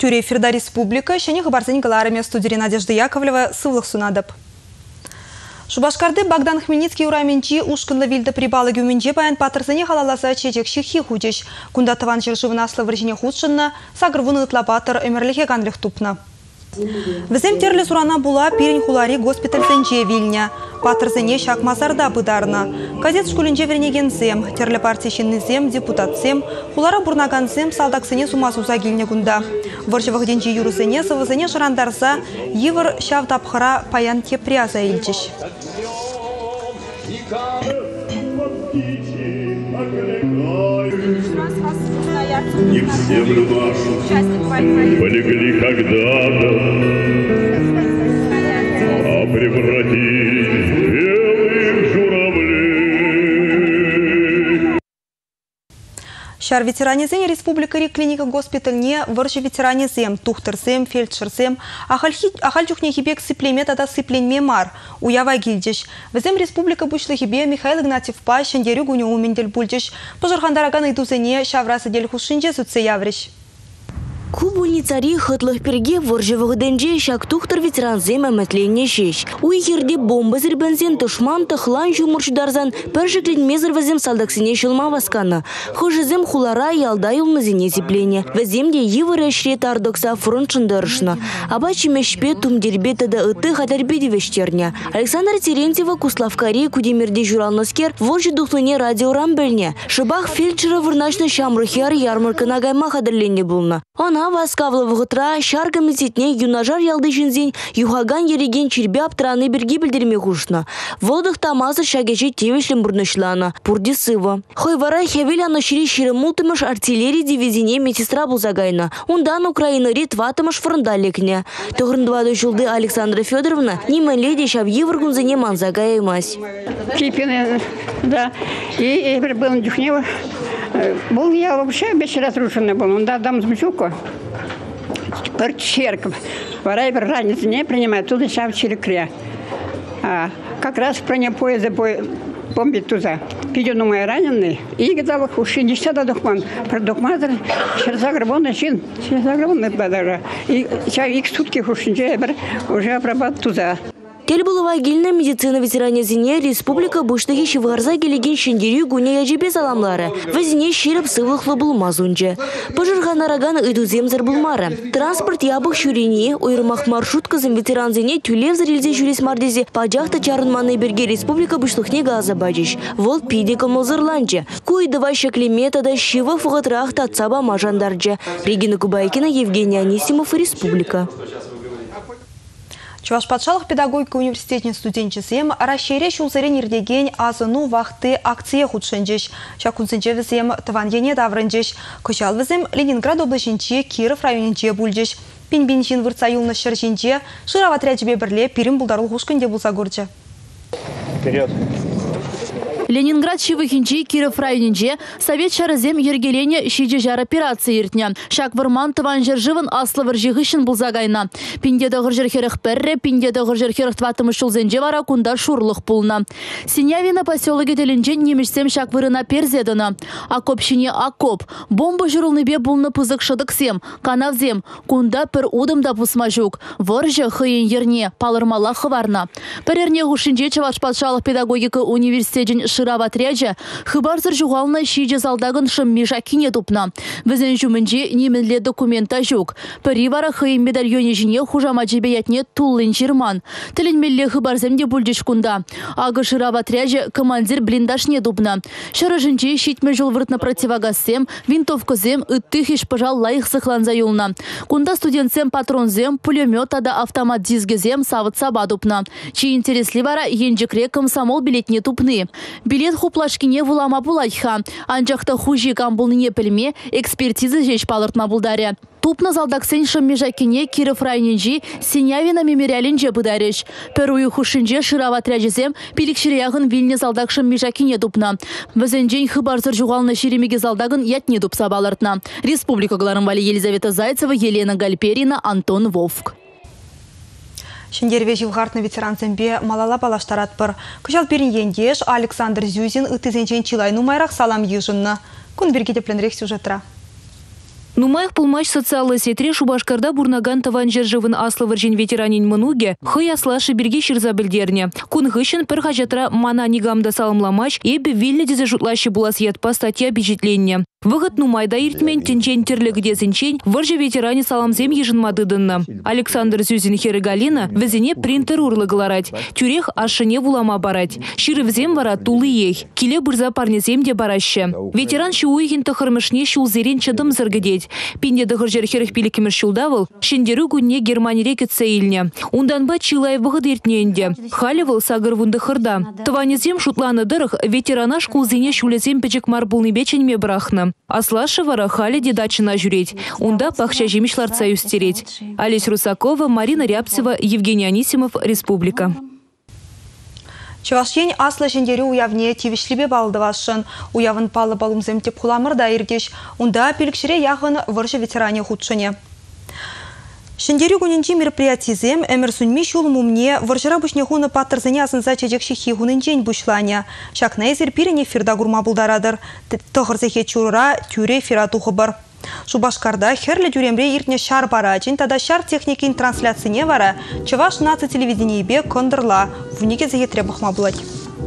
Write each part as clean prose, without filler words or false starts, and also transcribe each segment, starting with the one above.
Тюре эфирда республика, шәне хабарзен галарами студии Надежда Яковлева сывлық сунадып. Шубашкарды Богдан Хмельницкий ураменчи ушкынлы вилді прибалы гюменче баян патырзыне халаласа чечек шихи худеш. Кунда таван жершывын аслы варжине худшынна, сагырвын ытла патыр өмірліге ганлық тупна. Візем терлі сурана була пирень хулари госпитальсенче вильня. Патырзыне шакмазарда быдарна. Казет шкулінче вернегензем, терлі партийшіннізем, депутатсем, хулара бурнаганзем салдаксыне сумасуза гильне гунда. Варжывық денче юрысыне сывызыне шырандарса, евір шавдапхыра паян кепряза илчіш. Не в землю нашу полегли когда-то, а превратились в белых журавлей. Шар ветеранезен республика клиника госпитальне варжы ветеранезем, тухтырзем, фельдшерзем, ахал чухне хибек сыплемет ада сыпленме мар, уява гильдеш. Везем республика бушлы хибе Михаил Игнатьев па шендерю гуне умендель бульдеш. Пожархандараган идузене шаврасы дель хушинже сутсе явреш. Кубульницари хытлых перге варжывых денже шак тухтыр ветеранзем әмәтленне шеш. Уйхерде бомба зірбензен тышман тахлан жумыршдарзан пәршіклен мезір вазем салдаксине шылма васкана. Хыжызем хулара ялда юлмазине зиплене. Ваземде евыр әшрет ардокса фронт шындарышна. Абачи мешпе тумдербетада ыты хатарбеде вештерня. Александр Терентьева Куславкари кудемерде журалноскер вожи духлыне радио рамбельне. Шыбах фельдшера вырначны шамрухер ярмарка нагайма хадырленне булна. Она васкавлы вғытра шар комитетне юнажар ялды жинзен юхаган ереген чербе аптраны берге білдерме хушна. Водых тамазы шагече тевешлем бурнышлана. Пурди сыва. Хойвара хевеляна шири ширемутымыш артиллерии дивизине медсестра булзагайна. Ундан Украина рит ватымыш фрондалекне. Тогрындвады жылды Александра Федоровна нимен леди шаб евргунзене манзагаймась. Кипины, да. И был дюхнева. Был я вообще без разрушенный был. Он дам сбчуку. Черков. Варай ранец не принимает. Туда сейчас черекря. Как раз про не поезда бомбит туда. Пидену мои раненые. И когда уши не сяда духман. Про духмазер через агробон чин. Через агробон бадара. И сейчас их сутки уши уже обрабатывают туда. Тельбулова гильна медицина ветеранезине республика буштахи шивгарза келеген шендерю гуне яжебе саламлары. Вазине ширып сывлықлы булмазунже. Пожарханараган идуземзер булмары. Транспорт ябық шүрене, ойырмақ маршруткызым ветеранзине тюлев зарелзе жүрес мардезе пажақта чарынманы берге республика буштахне газа бажиш. Вол пиде комылзырланже. Куйдыва шеклеметада шива фуғатрах татсаба мажандарже. Регина Кубайкина, Евгений Анисимов, Республика. Чувашпатшалық педагогика университетіне студентчесем расшире шулзырен ердеген азыну вақты акция худшынжеш. Шакунсынче візем тыван ене даврынжеш. Кышал візем Ленинград облачынче Киров районынче бульжеш. Пин-бинчин вырца юлны шыршынче шыраватрячебе бірле пирим булдарыл хушкынде булса көрчі. Вперед! Ленинград шивыхинчи Киров районинче совет шарызем ергелене шиже жар операция иртня. Шак вырман тыван жержывын аслы выржығышын бұлзагайна. Пиндеді ғыржырхеріх пәрре, пиндеді ғыржырхеріх тватымыш шулзенже вара кунда шурлық пулна. Синявина поселоге телінчен немешсем шак вырына перзедіна. Акопшине акоп. Бомба жырылныбе булны пызык шыдықсем, канавзем, кунда пір удымда пусма жүк. Выржы хыйын ерне, палырмала хыварна. Пәрерне ғушынче Чувашпатшалық педагогика университетін шыраватряжа, хыбарзыр жуғалына шиже залдағын шыммежакине тупна. Візін жүмінже немінле документа жүк. Піривара хыйын медальоне жіне хужама жебеятне туллын жирман. Тілінмелле хыбарземде бүлдешкунда. Ағы шыраватряжа командир блиндашне тупна. Шырыжынче шитме жол выртна противогассем, винтовкызем, ыттых пожал лайық сықланза юлна. Кунда студентсем патронзем, пулеметада автомат дизгезем савыт саба тупна. Чи интересли вара енжікре комсомол билетне тупны. Билет хуплашкине вулама булайха. Анжақта хужи камбулыне пілме экспертиза жеш палыртма булдаре. Тупна залдаксен шыммежакине Киров районинчи Синявина мемориалинче бұдареш. Перуи хушинче шыраватряжезем пилікшірияғын Вильне залдак шыммежакине тупна. Візенжен хыбарзыр жуғалны шеремеге залдағын ятне тупса балыртна. Республика Гларымвали Елизавета Зайцева, Елена Гальперина, Антон Вовк. Шендерве живғартны ветеранцембе малала балаштарат бір. Күшал берін ендеш Александр Зюзин үтізенчен чилайну майрақ салам ежынны. Күн бірге депленірек сюжетра. Нумаях пулмач социалы сетре Шубашкарда бурнаган таван жержывын аслывыржин ветеранин мынуге хый аслашы бірге шырза білдерне. Кун хышын пір хажатра мана нигамда салымламач ебі вильны дезе жутлашы булас ятпа статья бюджетленне. Выгод нумайда иртмен тенчен терлігде зінчен выржы ветеране саламзем ежынмадыдынны. Александр Зюзин Хергалина візіне принтер урлы галарать. Тюрех ашыне вулама барать. Ширывзем вара тулы ей. Келе бұрза парнезем де бараще. Ветеран шууйхин тахырмышне шулзерен чадым зыргедеть. Пинде дығыржер херіх пилікімір шулдавыл, шендері күнне Германия кетсе илне. Унданба чилай вғыд ертнеенде. Халевыл сагыр вунды хырда. Таванезем шутланы дырық ветеранаш кулзене шулезем печек марбулны беченме брахны. Аслашы вара хали дедачына жүреть. Унда пахча жемишларца юстереть. Олесь Русакова, Марина Рябцева, Евгений Анисимов, Республика. Чувашен аслы жендері уявне тивишлебе балдывашын. Уявын палы балумзем теп хуламырда ирдеш. Унда пилікшіре яғын выржы ветеране худшыне. Шендері күнінче мероприятизем әмір сүнме шулым умне выржыра бүшне хуны паттырзыне асынса чечек шихи хунынчен бүшлане. Шакна езір пирене фирда гурма бұлдарадыр. Тұғырзехе чурыра тюре фиратухы бар. Шубашкарда херлі тюремре иртне шар барачын, тада шар техникин трансляцияне вара, чываш наци телевидение бе кондырла, внике захетре бахма булать.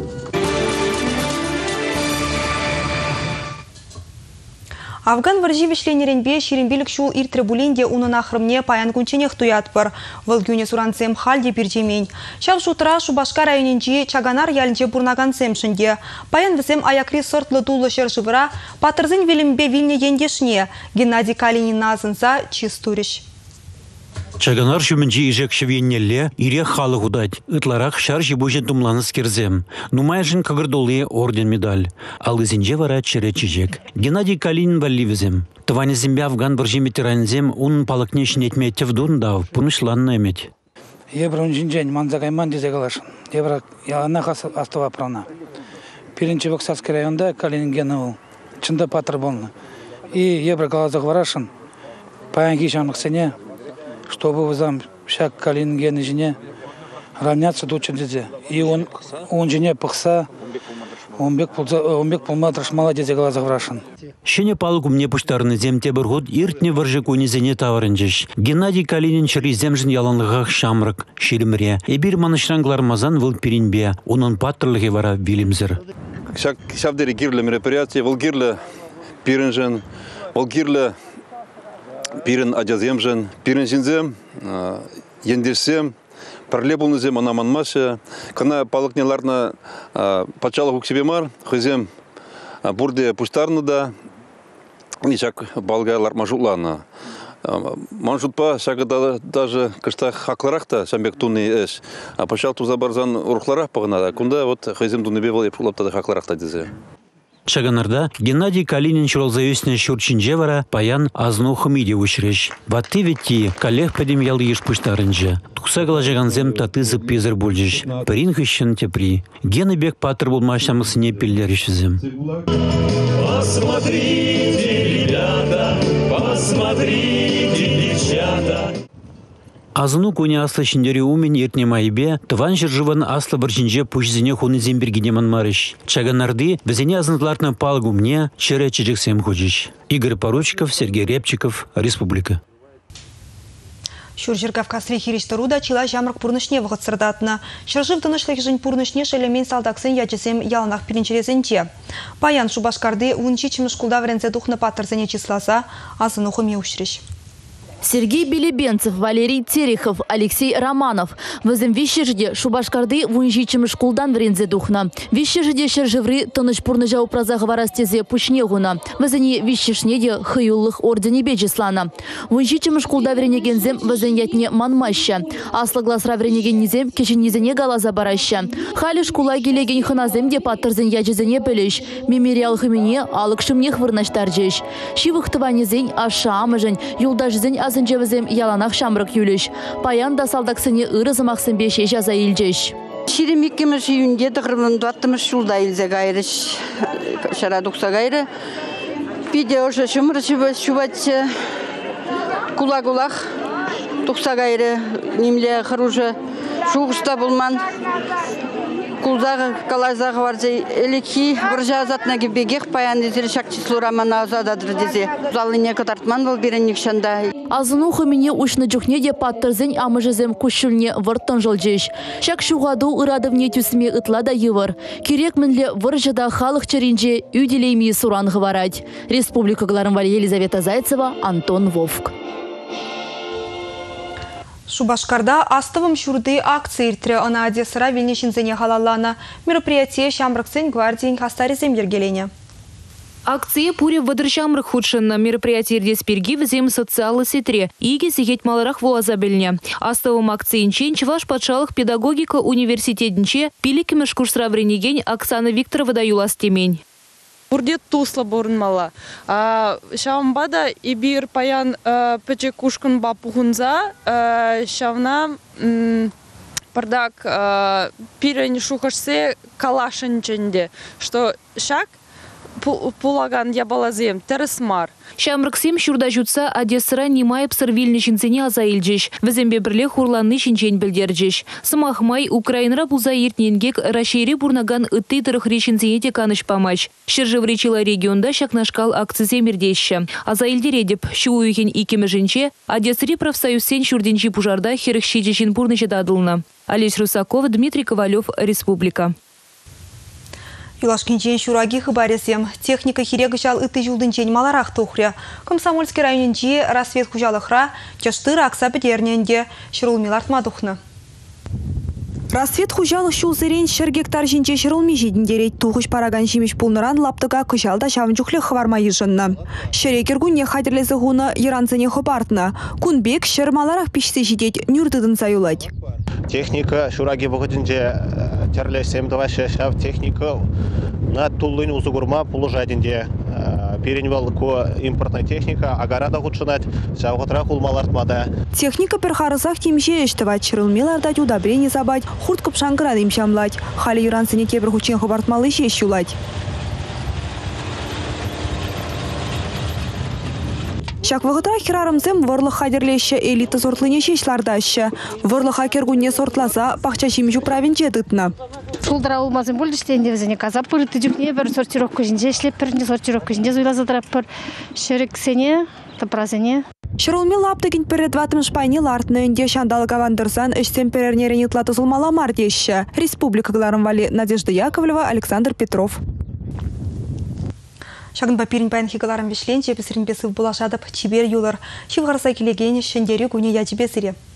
Афган варжи вишленеренбе ширинбилік шул иртре булинде унын ахрымне паян күнченех туят бар. Вылгюне суранцем халде биржемень. Шав шутра Шубашка районенче Чаганар ялінче бурнаган семшінде. Паян візем аякри сортлы тулы шершывыра патырзын велимбе вильне ендешне. Геннадий Калинин назынса чистуриш. Чаганар шумінче ижек шевеннелле ире халы худать. Ытларах шар жибужен тумланыс керзем. Нумайжын кагырдолы орден медаль. Ал изинже вара черечижек. Геннадий Калинин валливізем. Тванезембе Афган біржі ветеранзем унын палыкнешін етмет тевдун дав, пунышланны емет. Ебрун жинжен манзагайман дезе калашын. Ебра яланах астова прана. Пиринче Боксарский районда Калинин генавыл. Чында патыр болны. И ебра галазық варашын. Паянки шанық сене. Чтобы вызам шак Калинин гены жене равняться дучен дезе. И он жене пықса, он бек пулма трашмала дезе галазық варашын. Шене палыку мне пуштарны земте біргуд иртне варжы көнезене таварынжыш. Геннадий Калинин шыриземжін яланлығақ шамрық, шелімре. Эбир манышранглар мазан выл пиринбе, онын паттырлығы вара вилимзір. Шавдері гирлі мероприятие, выл гирлі пиринжен, выл гирлі пирин адяземжен, пирин жинзем, ендерсем, парлебулнызем, анаманмаша. Кана палыкнеларна пачалық уксебемар, хызем бурде пуштарны да, ничак балгайлар мажутланы. Манжутпа шагада даже кыштах хакларахта шамбек туны эш. А пачал туза барзан урухларах пагнада. Кунда вот хызем туныбе бол епшулапта хакларахта дезе. Чаганарда Геннадий Калинин чуралзаюсне шурчинже вара паян азну хымиде ушреш. Ватты ветти коллег падем ял еш пуштарынже. Тукса галажаганзем таты зып пезір бульжеш. Парин хыщен тепри. Гены бек патыр булмашамысыне пеллеришізем. Посмотрите, ребята, посмотрите, девчата. Азыну көне аслы шиндері умен ертне майбе, тыван жыржыван аслы бір жинже пүшізіне хуны зембергенемін марыш. Чаганарды бізіне азынтларны палгумне чері чежексем хочеш. Игорь Поручиков, Сергей Репчиков, Республика. Шуржир Кавказли хириштаруда чила жамрак пурнышне вғыт сырдатына. Шыржыв тынышлық жын пурнышне шелемен салдаксын ячесем яланақ пиринчерезенче. Паян Шубашкарды унчи чымышкулда врензе духны паттырзене числаса, азыну хуме ушреш. Сергей Белебенцев, Валерий Терехов, Алексей Романов. Візім вещежде Шубашкарды вунжичым шкулдан врензе духна. Вещежде шержевры тыныш пурны жау празағы варастезе пучнегуна. Візіне вещешнеде хыюллық ордене беджислана. Вунжичым шкулда вренегензем візін ятне манмаща. Аслы гласра вренегеннезем кеченнезене галаза бараща. Халі шкула келеген хыназемде паттырзен ячезене піліш. Мемориал хымине алықшымнех вырнаштар жеш. Шивық тыванезен аша амыжын, юлдажызен азынжевізем яланақ шамрық юлеш. Паян да салдақсыне ырызымақсын беше жаза илжеш. Ширемеккеміз үйінде тұғырмын дуаттымыз шулда илзе ғайрыш. Шарадықса ғайры. Биде ошы шымыр шубатшы. Кула-кулақ. Тұқса ғайры. Немле қыружы. Шуғыста болман. кулзағы калайзағы варжай элеки варжазатна гибегех паян изер шак числу романа азададыр дезе. Залыне катартман был беренник шанда. Азыну хымине ушны жүхне де паттырзын амыжызым кушылне вырттан жылжыш. Шак шуғаду ырадывне түсіме ытлада евыр. Керек мінле выржада халық черинже үйделеймей суранғы варад. Республика Гларанвали Елизавета Зайцева, Антон Вовк. Шубашкарда астывым шурды акции иртре она Одессара Вильничинзене халаллана. Мероприятие Шамраксен гвардиин хастаризем ергелене. Акция пуре выдршамрых худшынна. Мероприятие ирдеспирги взем социалы сетре. Иге сигет маларах вуазабельне. Астывым акциин чен Чуваш патшалық педагогика университетінче пиликімеш курсра вренеген Оксана Викторова даюлас темень. Бурдет тусло бурнмала. Шавамбада ибир паян пече кушкан бапухунза. Шавна пардак пирень шухашсе калашенченде. Что шак пулаган ябалазем тересмар. Шамрыксем шурда jutsa Одессара немайып сырвильны шинцене азаилжиш. Візембе бірле хурланны шинчен білдержиш. Сымахмай Украинра бұлза ертненгек рашейре бурнаган ытты тұрық решінцене те каныш памач. Шыржывречила регионда шакнашкал акцизе мердеші. Азаилдередіп шу уйхен икемі жінче Одессари профсоюзсен шурденчи пужарда херықшечешін бурнычы дадылна. Олесь Русаков, Дмитрий Ковалев, Республика. Юлашкинчен шураги хыбаресем. Техника хирегі жал ыты жылдынчен маларақ тухря. Комсомольский районенче рассвет хужалықра чаштыр акса бідерненде шырулмиларт мадухны. Рассвет хужалық шулсырен шыр гектар жинче шырылми жидіндерет туғыш параган жемеш пулныран лаптыға күжалда шавын жүхлі хыварма ежынны. Шерекергунне хадерлесі ғуны еранцыне хыбартны. Күнбек шыр маларақ пешсе жидет нүрдыдын заюлать. Техника шураги бұғыдынде терлесем давашы шав техника на туллын узугурма пулужадинде переневал ко импортная техника агарада худшинать шавғытра хулмалартмада. Техника перхарысақ темше ештіват шырылмелардать удобрение забать хурт кыпшанкырады имшамлать. Хали юрансыне кебір хучен хыбартмалы шеш юлать. Шак вғытра хирарымзем вăрлых хадерлеші элита сортлыне шешлардащы. Вăрлых хакергунне сортласа пахча шимжу правенче тытна. Шулдыра улмазым болды штенде візіне каза пырыты жүкне бір сортировка жінде шлеп бірінде сортировка жінде зуйлазадырап бір шерексене тапразене. Шырылме лаптыгін перед ватым шпайне лартны өнде шандалы гавандырсан үштен перернерен ютлаты зулмала мардеші. Республика Гларанвали Надежда Яковлева, Александр Петров. Шагын папирин паян хигаларым вешлен, жепесірін бесі бұлашадып, чибер юлар. Шивғарса келеген шендері күне ячебесіре.